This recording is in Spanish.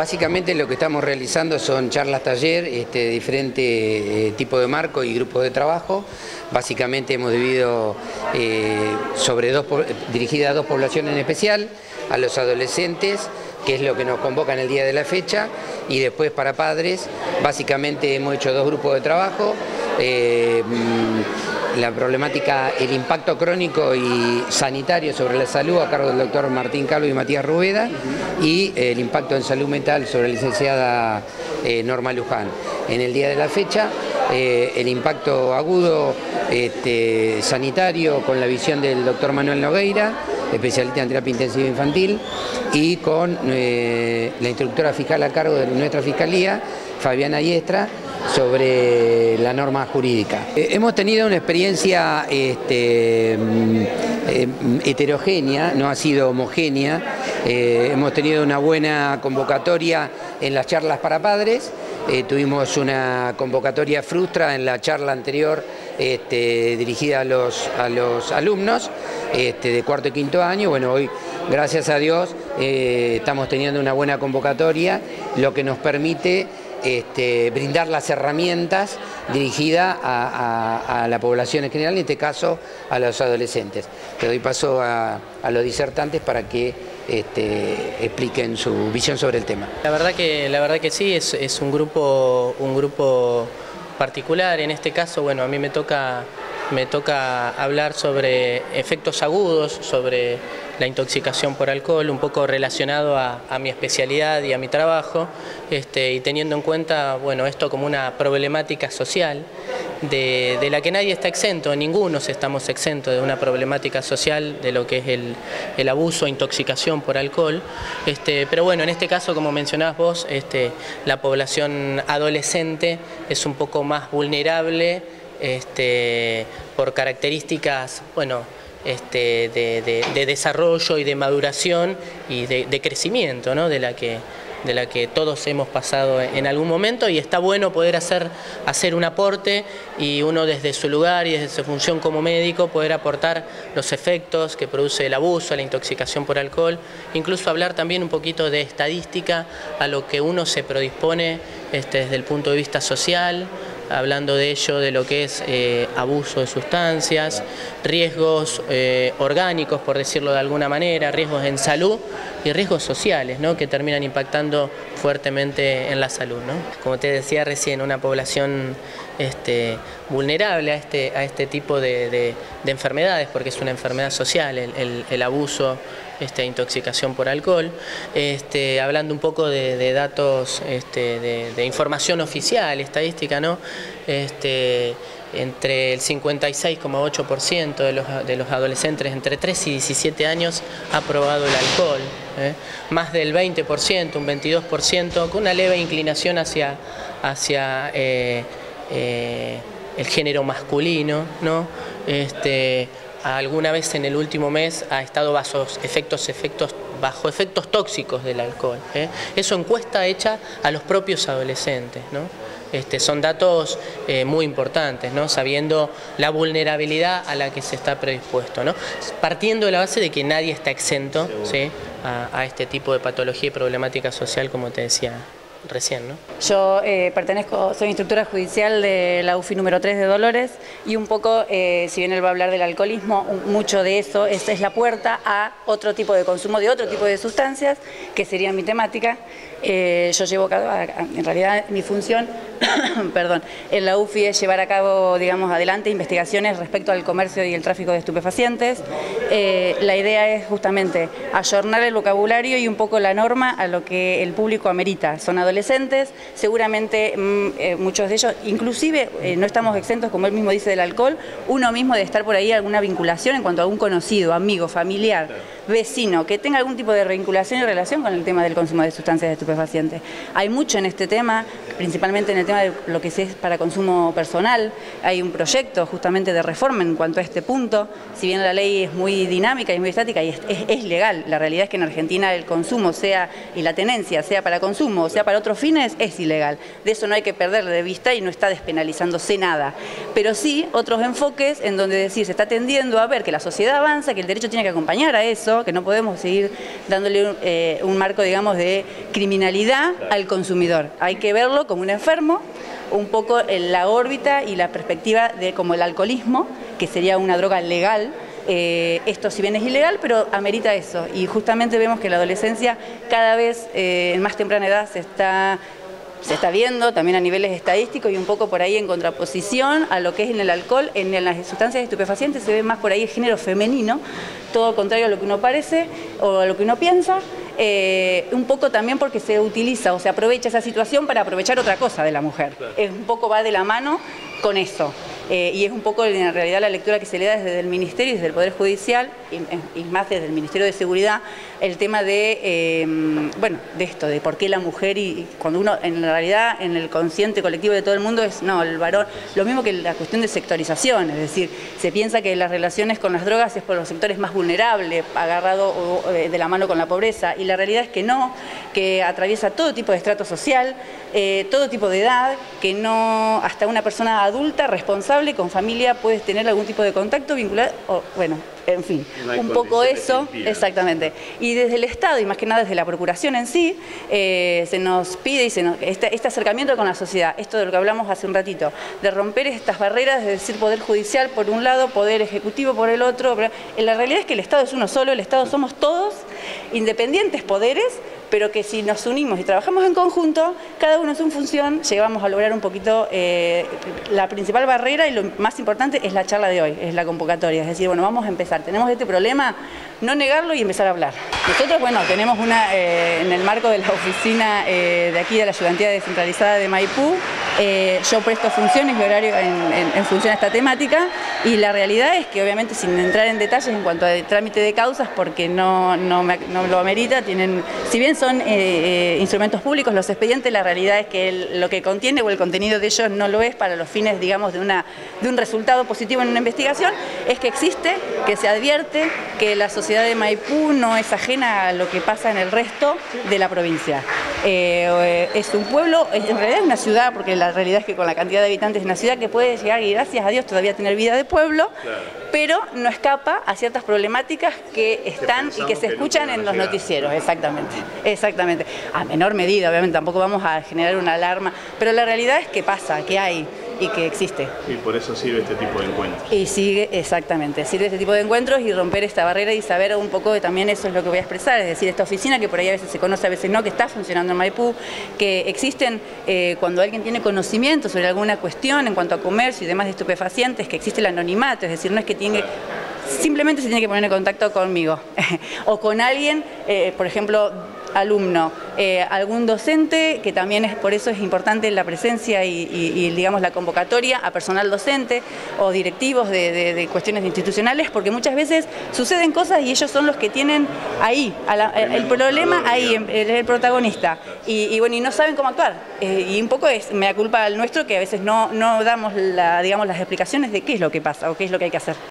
Básicamente lo que estamos realizando son charlas taller de diferente tipo de marco y grupos de trabajo. Básicamente hemos dividido dirigida a dos poblaciones en especial, a los adolescentes, que es lo que nos convoca en el día de la fecha, y después para padres. Básicamente hemos hecho dos grupos de trabajo. La problemática, el impacto crónico y sanitario sobre la salud a cargo del doctor Martín Calvo y Matías Rubeda, y el impacto en salud mental sobre la licenciada Norma Luján. En el día de la fecha, el impacto agudo sanitario con la visión del doctor Manuel Nogueira, especialista en terapia intensiva infantil, y con la instructora fiscal a cargo de nuestra fiscalía, Fabiana Diestra, sobre la norma jurídica. Hemos tenido una experiencia heterogénea, no ha sido homogénea. Hemos tenido una buena convocatoria en las charlas para padres. Tuvimos una convocatoria frustra en la charla anterior dirigida a los alumnos de cuarto y quinto año. Bueno, hoy, gracias a Dios, estamos teniendo una buena convocatoria, lo que nos permite brindar las herramientas dirigidas a la población en general, en este caso a los adolescentes. Te doy paso a los disertantes para que expliquen su visión sobre el tema. La verdad que sí, es un grupo particular. En este caso, bueno, a mí me toca hablar sobre efectos agudos, sobre la intoxicación por alcohol, un poco relacionado a mi especialidad y a mi trabajo, y teniendo en cuenta, bueno, esto como una problemática social de la que nadie está exento, ninguno estamos exentos de una problemática social de lo que es el abuso o intoxicación por alcohol, pero bueno, en este caso, como mencionabas vos, la población adolescente es un poco más vulnerable por características, bueno, de desarrollo y de maduración y de crecimiento, ¿no? de la que todos hemos pasado en algún momento, y está bueno poder hacer un aporte, y uno desde su lugar y desde su función como médico poder aportar los efectos que produce el abuso, la intoxicación por alcohol, incluso hablar también un poquito de estadística a lo que uno se predispone desde el punto de vista social, hablando de ello, de lo que es abuso de sustancias, riesgos orgánicos, por decirlo de alguna manera, riesgos en salud y riesgos sociales, ¿no? Que terminan impactando fuertemente en la salud, ¿no? Como te decía recién, una población vulnerable a este tipo de enfermedades, porque es una enfermedad social, el abuso, intoxicación por alcohol. Hablando un poco de datos, de información oficial, estadística, ¿no? Entre el 56,8% de los adolescentes entre 3 y 17 años ha probado el alcohol, más del 20%, un 22%, con una leve inclinación hacia el género masculino, ¿no? Alguna vez en el último mes ha estado bajo efectos tóxicos del alcohol. Eso encuesta hecha a los propios adolescentes, ¿no? Son datos muy importantes, ¿no? Sabiendo la vulnerabilidad a la que se está predispuesto, ¿no? Partiendo de la base de que nadie está exento, ¿sí? a este tipo de patología y problemática social, como te decía recién, ¿no? Yo soy instructora judicial de la UFI número 3 de Dolores, y un poco, si bien él va a hablar del alcoholismo, mucho de eso es la puerta a otro tipo de consumo de otro tipo de sustancias, que sería mi temática. Yo llevo a cabo, en realidad mi función perdón, en la UFI es llevar a cabo, digamos, adelante investigaciones respecto al comercio y el tráfico de estupefacientes. La idea es justamente ayornar el vocabulario y un poco la norma a lo que el público amerita. Son adolescentes, seguramente muchos de ellos, inclusive no estamos exentos, como él mismo dice, del alcohol, uno mismo de estar por ahí alguna vinculación en cuanto a algún conocido, amigo, familiar, vecino, que tenga algún tipo de vinculación y relación con el tema del consumo de sustancias estupefacientes. Hay mucho en este tema, principalmente en el tema de lo que es para consumo personal. Hay un proyecto justamente de reforma en cuanto a este punto, si bien la ley es muy dinámica y muy estática y es legal. La realidad es que en Argentina el consumo y la tenencia, sea para consumo o sea para otro otros fines es ilegal. De eso no hay que perderle de vista y no está despenalizándose nada. Pero sí otros enfoques en donde decir, se está tendiendo a ver que la sociedad avanza, que el derecho tiene que acompañar a eso, que no podemos seguir dándole un marco, digamos, de criminalidad al consumidor. Hay que verlo como un enfermo, un poco en la órbita y la perspectiva de como el alcoholismo, que sería una droga legal. Esto si bien es ilegal, pero amerita eso. Y justamente vemos que la adolescencia cada vez en más temprana edad se está viendo también a niveles estadísticos y un poco por ahí en contraposición a lo que es en el alcohol. En las sustancias estupefacientes se ve más por ahí el género femenino, todo contrario a lo que uno parece o a lo que uno piensa. Un poco también porque se utiliza o se aprovecha esa situación para aprovechar otra cosa de la mujer. Un poco va de la mano con eso. Y es un poco en realidad la lectura que se le da desde el Ministerio y desde el Poder Judicial y más desde el Ministerio de Seguridad, el tema de, bueno, de esto, de por qué la mujer y cuando uno en realidad en el consciente colectivo de todo el mundo es, no, el varón, lo mismo que la cuestión de sectorización, es decir, se piensa que las relaciones con las drogas es por los sectores más vulnerables, agarrado de la mano con la pobreza, y la realidad es que no, que atraviesa todo tipo de estrato social, todo tipo de edad, que no, hasta una persona adulta, responsable, con familia, puedes tener algún tipo de contacto vinculado, o, bueno, en fin, un poco eso, exactamente. Y desde el Estado, y más que nada desde la Procuración en sí, se nos pide este acercamiento con la sociedad, esto de lo que hablamos hace un ratito, de romper estas barreras, es decir, Poder Judicial por un lado, Poder Ejecutivo por el otro. La realidad es que el Estado es uno solo, el Estado somos todos, independientes poderes, pero que si nos unimos y trabajamos en conjunto, cada uno en su función, llegamos a lograr un poquito la principal barrera y lo más importante es la charla de hoy, es la convocatoria, es decir, bueno, vamos a empezar, tenemos este problema, no negarlo y empezar a hablar. Nosotros, bueno, tenemos en el marco de la oficina de aquí de la Ayudantía Descentralizada de Maipú, yo presto funciones y horario en función a esta temática, y la realidad es que obviamente sin entrar en detalles en cuanto a trámite de causas, porque no lo amerita, si bien son instrumentos públicos los expedientes, la realidad es que lo que contiene o el contenido de ellos no lo es para los fines, digamos, de un resultado positivo en una investigación, es que existe, que se advierte que la sociedad de Maipú no es ajena a lo que pasa en el resto de la provincia. Es un pueblo, en realidad es una ciudad, porque la realidad es que con la cantidad de habitantes es una ciudad que puede llegar, y gracias a Dios todavía tener vida de pueblo, pero no escapa a ciertas problemáticas que están y que se escuchan en los noticieros, exactamente. A menor medida, obviamente, tampoco vamos a generar una alarma, pero la realidad es que pasa, que hay y que existe. Y por eso sirve este tipo de encuentros. Y sirve este tipo de encuentros y romper esta barrera y saber un poco, también eso es lo que voy a expresar, es decir, esta oficina que por ahí a veces se conoce, a veces no, que está funcionando en Maipú, que existen cuando alguien tiene conocimiento sobre alguna cuestión en cuanto a comercio y demás de estupefacientes, que existe el anonimato, es decir, no es que tiene... Simplemente se tiene que poner en contacto conmigo o con alguien, por ejemplo, alumno, algún docente, que también por eso es importante la presencia y digamos la convocatoria a personal docente o directivos de cuestiones institucionales, porque muchas veces suceden cosas y ellos son los que tienen ahí, el problema ahí, el protagonista, y bueno, y no saben cómo actuar, y un poco es mea culpa al nuestro que a veces no damos digamos, las explicaciones de qué es lo que pasa o qué es lo que hay que hacer.